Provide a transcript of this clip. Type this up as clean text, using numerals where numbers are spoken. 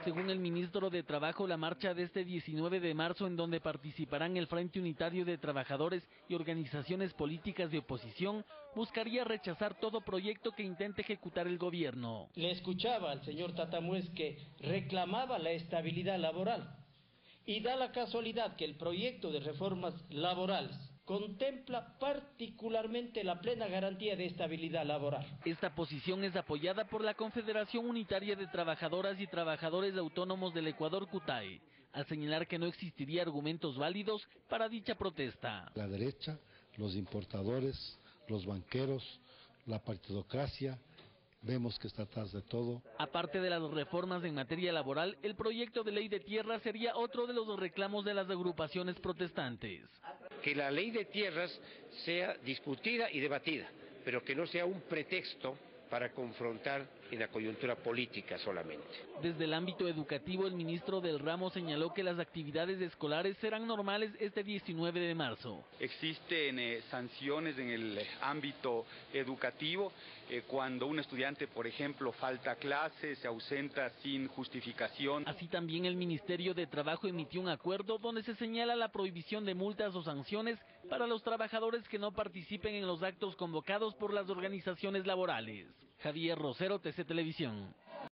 Según el ministro de Trabajo, la marcha de este 19 de marzo, en donde participarán el Frente Unitario de Trabajadores y organizaciones políticas de oposición, buscaría rechazar todo proyecto que intente ejecutar el gobierno. Le escuchaba al señor Tatamuez que reclamaba la estabilidad laboral y da la casualidad que el proyecto de reformas laborales contempla particularmente la plena garantía de estabilidad laboral. Esta posición es apoyada por la Confederación Unitaria de Trabajadoras y Trabajadores Autónomos del Ecuador, CUTAE, al señalar que no existiría argumentos válidos para dicha protesta. La derecha, los importadores, los banqueros, la partidocracia, vemos que está atrás de todo. Aparte de las reformas en materia laboral, el proyecto de ley de tierras sería otro de los reclamos de las agrupaciones protestantes. Que la ley de tierras sea discutida y debatida, pero que no sea un pretexto para confrontar en la coyuntura política solamente. Desde el ámbito educativo, el ministro del ramo señaló que las actividades escolares serán normales este 19 de marzo. Existen sanciones en el ámbito educativo cuando un estudiante, por ejemplo, falta a clases, se ausenta sin justificación. Así también el Ministerio de Trabajo emitió un acuerdo donde se señala la prohibición de multas o sanciones para los trabajadores que no participen en los actos convocados por las organizaciones laborales. Javier Rosero, TC Televisión.